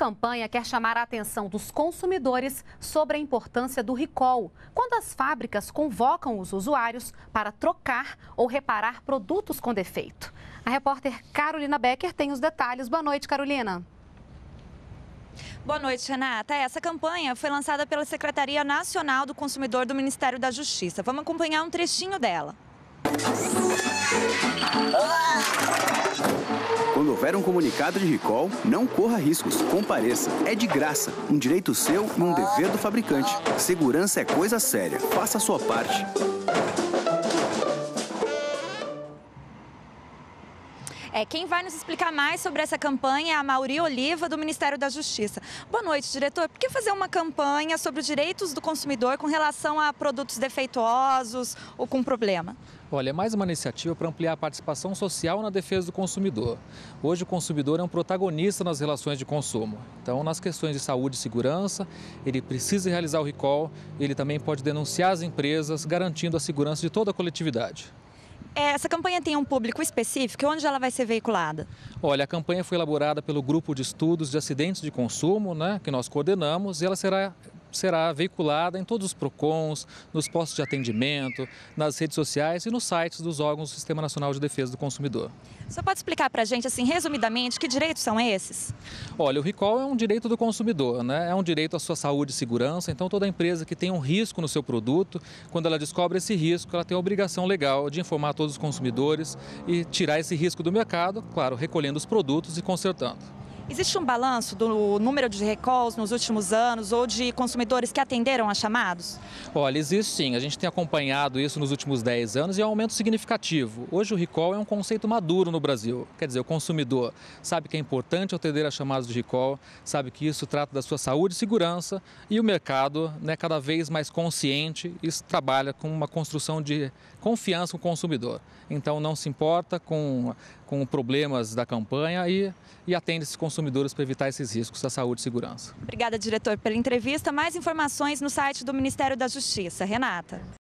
campanha quer chamar a atenção dos consumidores sobre a importância do recall, quando as fábricas convocam os usuários para trocar ou reparar produtos com defeito. A repórter Carolina Becker tem os detalhes. Boa noite, Carolina. Boa noite, Renata. Essa campanha foi lançada pela Secretaria Nacional do Consumidor do Ministério da Justiça. Vamos acompanhar um trechinho dela. Quando houver um comunicado de recall, não corra riscos, compareça. É de graça, um direito seu e um dever do fabricante. Segurança é coisa séria, faça a sua parte. Quem vai nos explicar mais sobre essa campanha é a Mauri Oliva, do Ministério da Justiça. Boa noite, diretor. Por que fazer uma campanha sobre os direitos do consumidor com relação a produtos defeituosos ou com problema? Olha, é mais uma iniciativa para ampliar a participação social na defesa do consumidor. Hoje o consumidor é um protagonista nas relações de consumo. Então, nas questões de saúde e segurança, ele precisa realizar o recall, ele também pode denunciar as empresas, garantindo a segurança de toda a coletividade. Essa campanha tem um público específico? Onde ela vai ser veiculada? Olha, a campanha foi elaborada pelo Grupo de Estudos de Acidentes de Consumo, que nós coordenamos, e ela será veiculada em todos os PROCONs, nos postos de atendimento, nas redes sociais e nos sites dos órgãos do Sistema Nacional de Defesa do Consumidor. Você pode explicar para a gente, assim, resumidamente, que direitos são esses? Olha, o recall é um direito do consumidor, É um direito à sua saúde e segurança. Então, toda empresa que tem um risco no seu produto, quando ela descobre esse risco, ela tem a obrigação legal de informar todos os consumidores e tirar esse risco do mercado, claro, recolhendo os produtos e consertando. Existe um balanço do número de recalls nos últimos anos ou de consumidores que atenderam a chamados? Olha, existe sim. A gente tem acompanhado isso nos últimos 10 anos e é um aumento significativo. Hoje o recall é um conceito maduro no Brasil. Quer dizer, o consumidor sabe que é importante atender a chamados de recall, sabe que isso trata da sua saúde e segurança e o mercado, cada vez mais consciente, isso trabalha com uma construção de confiança com o consumidor. Então não se importa com problemas da campanha e atende esses consumidores para evitar esses riscos da saúde e segurança. Obrigada, diretor, pela entrevista. Mais informações no site do Ministério da Justiça. Renata.